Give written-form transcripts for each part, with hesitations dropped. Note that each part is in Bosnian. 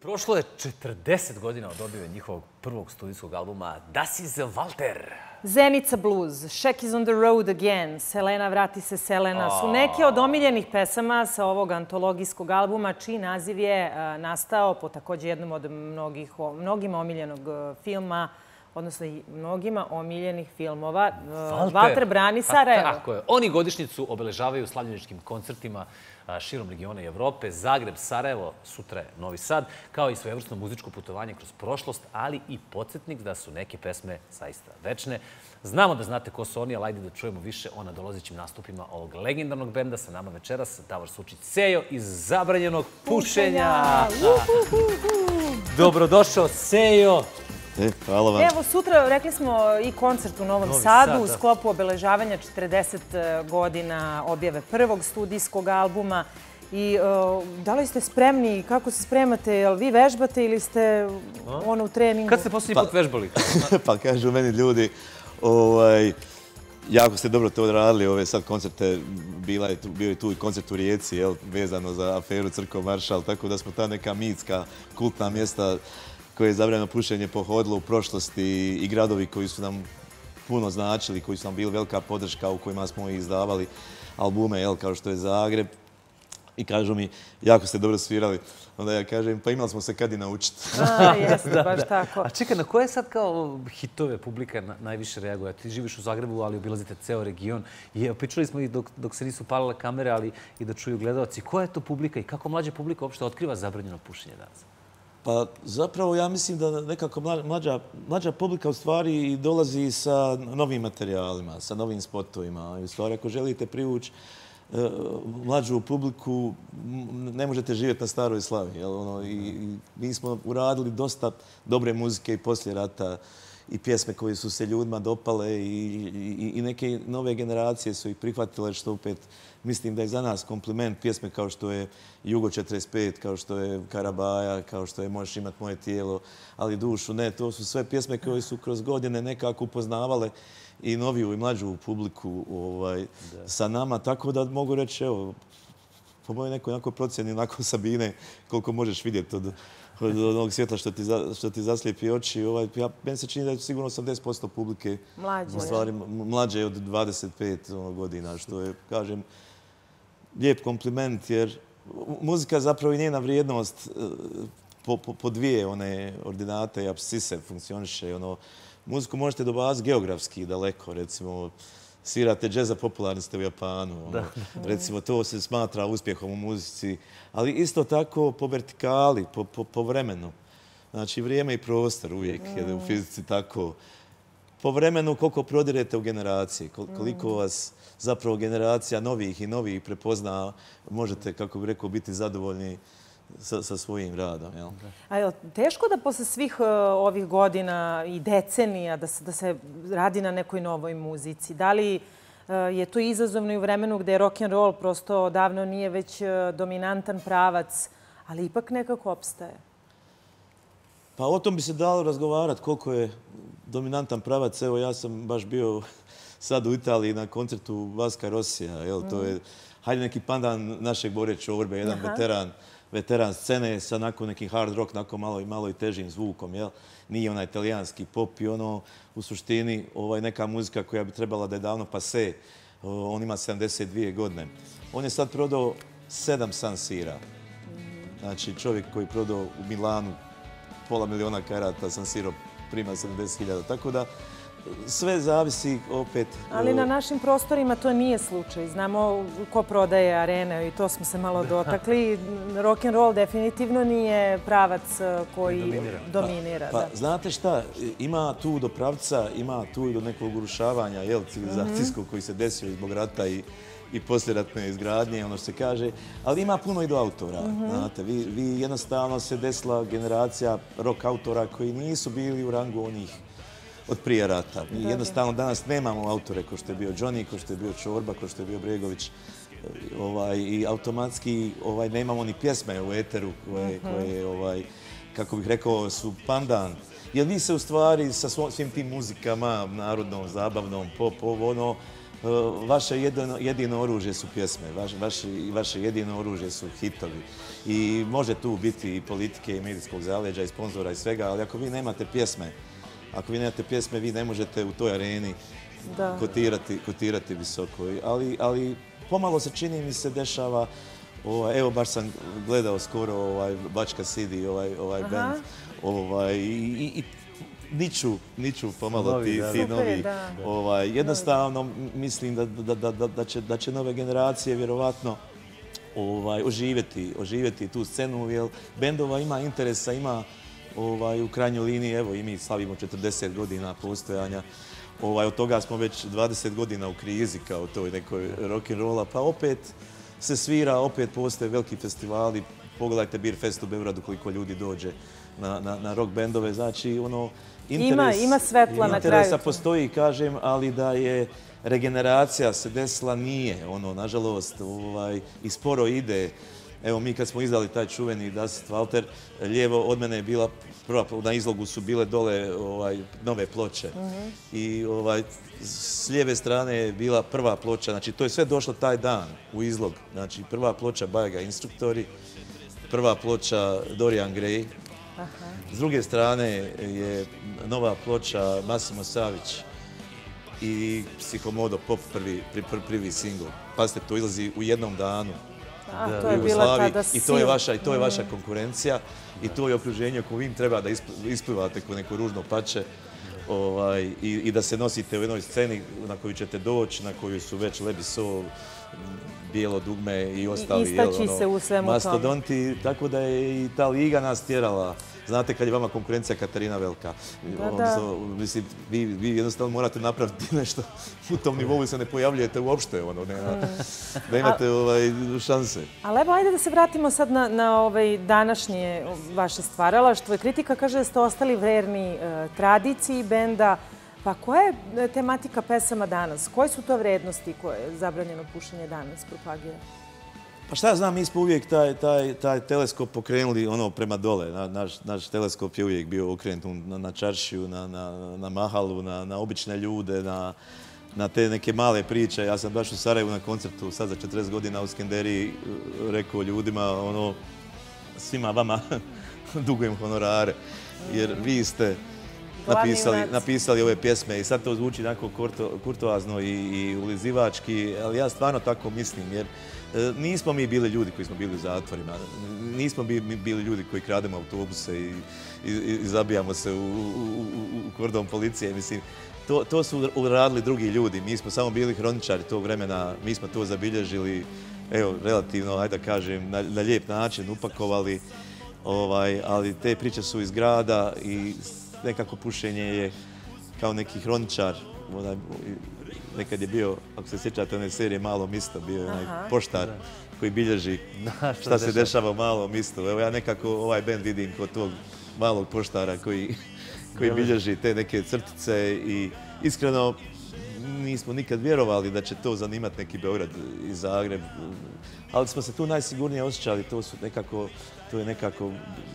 Prošlo je 40 godina od objave njihovog prvog studijskog albuma Das ist Walter. Zenica Blues, Shaq is on the road again, Selena vrati se Selena su neke od omiljenih pesama sa ovog antologijskog albuma, čiji naziv je nastao po također jednom od mnogima omiljenog filma, odnosno i mnogima omiljenih filmova. Walter brani Sarajevo. Tako je. Oni godišnjicu obeležavaju slavljeničkim koncertima širom regiona i Evrope. Zagreb, Sarajevo, sutra je Novi Sad, kao i svojevrsno muzičko putovanje kroz prošlost, ali i podsjetnik da su neke pesme zaista večne. Znamo da znate ko su oni, ali ajde da čujemo više o nadolazećim nastupima ovog legendarnog benda. Sa nama večeras Davor Sučić, Sejo iz Zabranjenog pušenja. Dobrodošao, Sejo. Hvala vam. Evo, sutra rekli smo i koncert u Novom Sadu u sklopu obeležavanja 40 godina objave prvog studijskog albuma. I da li ste spremni? Kako se spremate? Jel vi vežbate ili ste u treningu? Kad ste posljednji put vežbali? Pa kažu meni ljudi, jako ste dobro to odradili, ove sad koncerte, bio je tu i koncert u Rijeci, vezano za aferu Crkva Maršal, tako da smo ta neka mitska, kultna mjesta koje je Zabranjeno pušenje pohodilo u prošlosti i gradovi koji su nam puno značili, koji su nam bili velika podrška, u kojima smo izdavali albume, kao što je Zagreb. I kažu mi, jako ste dobro svirali. Onda ja kažem, pa imali smo se kad i naučiti. Jeste, baš tako. A čekaj, na koje sad kao hitove publika najviše reaguje? Ti živiš u Zagrebu, ali obilazite ceo region. Pričali smo i dok se nisu palile kamere, ali i da čuju gledalci. Koja je to publika i kako mlađa publika uopšte otkriva Zabranjeno pušenje danas? Pa zapravo ja mislim da nekako mlađa publika u stvari dolazi sa novim materijalima, sa novim spotovima. U stvari ako želite privući mlađu publiku, ne možete živjeti na staroj slavi. Mi smo uradili dosta dobre muzike i poslije rata i pjesme koje su se ljudima dopale i neke nove generacije su ih prihvatile, što opet mislim da je za nas kompliment. Pjesme kao što je Jugo 45, kao što je Karabaja, kao što je Možeš imat moje tijelo, ali dušu ne. To su sve pjesme koje su kroz godine nekako upoznavale i noviju i mlađu publiku sa nama. Tako da mogu reći, evo, po mojoj nekoj onako procjeni, onako Sabine, koliko možeš vidjeti od onog svjetla što ti zaslijepi oči. Meni se čini da je sigurno 80% publike mlađe od 25 godina, što je, kažem, lijep kompliment, jer muzika zapravo i njena vrijednost po dvije one ordinate i apsise funkcioniše. Muziku možete dobaziti geografski daleko, recimo, svirate džeza, popularni ste u Japanu. Recimo, to se smatra uspjehom u muzici. Ali isto tako po vertikali, po vremenu. Znači, vrijeme i prostor uvijek je u fizici tako. Po vremenu koliko prodirete u generaciji, koliko vas zapravo generacija novih i novih prepozna, možete, kako bih rekao, biti zadovoljni sa svojim radom. A je li teško da posle svih ovih godina i decenija da se radi na nekoj novoj muzici? Da li je to izazovno i u vremenu gde je rock'n'roll prosto davno nije već dominantan pravac, ali ipak nekako opstaje? Pa o tom bi se dalo razgovarati koliko je dominantan pravac. Evo, ja sam baš bio sad u Italiji na koncertu Vaska Rosija. To je, hajde, neki pandan našeg Bore Čorbe, jedan veteran scene sa nekim hard rock, malo i težim zvukom. Nije onaj italijanski pop i u suštini neka muzika koja bi trebala da je davno pase. On ima 72 godine. On je sad prodao 7 San Sira. Znači, čovjek koji je prodao u Milanu 500.000 karata San Siro prima 70.000. Tako da sve zavisi opet... Ali na našim prostorima to nije slučaj. Znamo ko prodaje arene i to smo se malo dotakli. Rock'n'roll definitivno nije pravac koji dominira. Pa znate šta, ima tu do pravca, ima tu i do nekog urušavanja civilizacijskog koji se desio zbog rata i posljeratne izgradnje, ono što se kaže, ali ima puno i do autora. Znate, vi jednostavno se desila generacija rock autora koji nisu bili u rangu onih od prije rata. Mi jednostavno danas nemamo autore ko što je bio Johnny, ko što je bio Čorba, ko što je bio Bregović. I automatski nemamo ni pjesme u eteru koje, kako bih rekao, su pandan. Jer vi se u stvari sa svim tim muzikama, narodnom, zabavnom, pop, vaše jedino oružje su pjesme, vaše jedino oružje su hitovi. I može tu biti i politike, i medijskog zaleđa, i sponzora i svega, ali ako vi nemate pjesme, vi ne možete u toj areni kotirati visoko. Ali pomalo se čini mi se dešava, evo baš sam gledao skoro Bačka City, ovaj band, i niču pomalo ti novi. Jednostavno mislim da će nove generacije vjerovatno oživjeti tu scenu, jer bendova ima interesa, ima u krajnjoj liniji, evo i mi slavimo 40 godina postojanja. Od toga smo već 20 godina u krizi kao toj nekoj rock'n'rolla, pa opet se svira, opet postoje veliki festivali. Pogledajte Beer Fest u Beogradu koliko ljudi dođe na rock bendove. Znači, ima svetla na kraju. Interesa postoji, kažem, ali da je regeneracija se desila, nije. Nažalost, i sporo ide. Evo, mi kad smo izdali taj čuveni Das Walter, lijevo od mene je bila prva, na izlogu su bile dole nove ploče. I s lijeve strane je bila prva ploča, znači to je sve došlo taj dan u izlog. Znači prva ploča Bajaga Instruktori, prva ploča Dorian Gray. S druge strane je nova ploča Massimo Savić i Psihomodo Pop, prvi singl. Pazite, to izlazi u jednom danu. To je bila tada sila. I to je vaša konkurencija i to je okruženje koje vi treba da isplivate kao neko ružno pače i da se nosite u jednoj sceni na koju ćete doći, na koju su već Lebi Sol, Bijelo dugme i ostali istaći se u svemu tome. Mastodonti, tako da je i ta liga nas tjerala. Znate kad je vama konkurencija Katarina Velika. Mislim, vi jednostavno morate napraviti nešto u tom nivou i se ne pojavljujete uopšte. Nemate šanse. Ali evo, ajde da se vratimo sad na današnje vaše stvaralaštvo. Kritika kaže da ste ostali verni tradiciji benda. Pa koja je tematika pesama danas? Koje su to vrednosti koje je zabranjeno pušenje danas propagira? Pa šta ja znam, mi smo uvijek taj teleskop pokrenuli prema dole. Naš teleskop je uvijek bio okrenut na čaršiju, na mahalu, na obične ljude, na te neke male priče. Ja sam baš u Sarajevu na koncertu sad za 40 godina u Skenderiji rekao ljudima, svima vama dugujem honorare, jer vi ste napisali ove pjesme i sad to zvuči onako kurtoazno i ulizivački, ali ja stvarno tako mislim, jer nismo mi bili ljudi koji smo bili u zatvorima, nismo mi bili ljudi koji krademo autobuse i zabijamo se u kordon policije. Mislim, to su uradili drugi ljudi, mi smo samo bili hroničari tog vremena, mi smo to zabilježili, evo, relativno, ajde da kažem, na lijep način upakovali, ali te priče su iz grada i nekako pušenje je kao neki hroničar. Nekad je bio, ako se sjećate one serije Malo isto, bio je onaj poštar koji bilježi šta se dešava u Malom istu. Evo ja nekako ovaj bend vidim kod tog malog poštara koji bilježi te neke crtice i iskreno nismo nikad vjerovali da će to zanimati neki Beograd i Zagreb, ali smo se tu najsigurnije osjećali, to je nekako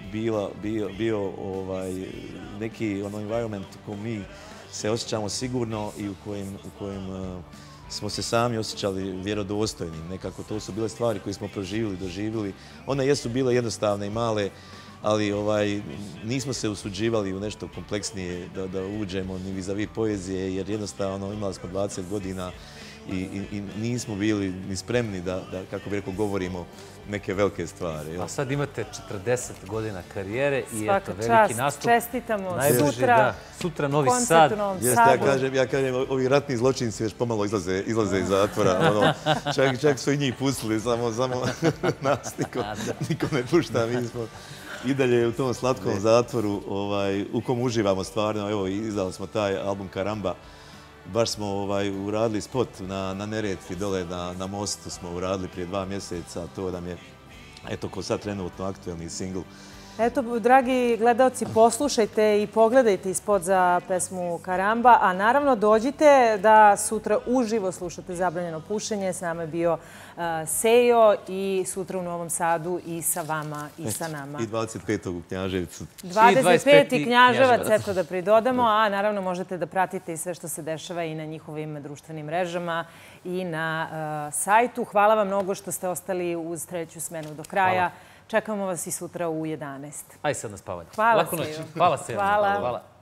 bio neki environment u kojem mi se osjećamo sigurno i u kojem smo se sami osjećali vjerodostojnim. Nekako to su bile stvari koje smo proživjeli, doživjeli. One jesu bile jednostavne i male, ali nismo se usuđivali u nešto kompleksnije da uđemo ni vis-a-vis poezije, jer jednostavno imali smo 20 godina i nismo bili ni spremni da, kako bi rekao, govorimo neke velike stvari. A sad imate 40 godina karijere i eto, veliki nastup. Svaka čast, čestitamo. Sutra Novi Sad. Ja kažem, ovi ratni zločinci već pomalo izlaze iz zatvora. Čak su i njih pustili, samo nas niko ne pušta. Mi smo i dalje u tom slatkom zatvoru u kom uživamo stvarno. Evo, izdali smo taj album Karamba. Baš smo uradili spot na Neretvi, dole na mostu smo uradili prije 2 mjeseca. To nam je, eto, ko sad trenutno aktuelni singl. Eto, dragi gledalci, poslušajte i pogledajte ispod za pesmu Karamba, a naravno dođite da sutra uživo slušate Zabranjeno pušenje. S nama je bio Sejo i sutra u Novom Sadu i sa vama i sa nama. I 25. u Knjaževcu. 25. Knjaževac, eto da pridodamo, a naravno možete da pratite i sve što se dešava i na njihovim društvenim mrežama i na sajtu. Hvala vam mnogo što ste ostali uz treću smenu do kraja. Čekamo vas i sutra u 11. Aj sad na spavanje. Hvala, Laku noć. Sejo. Hvala, Sejo. Hvala. Hvala.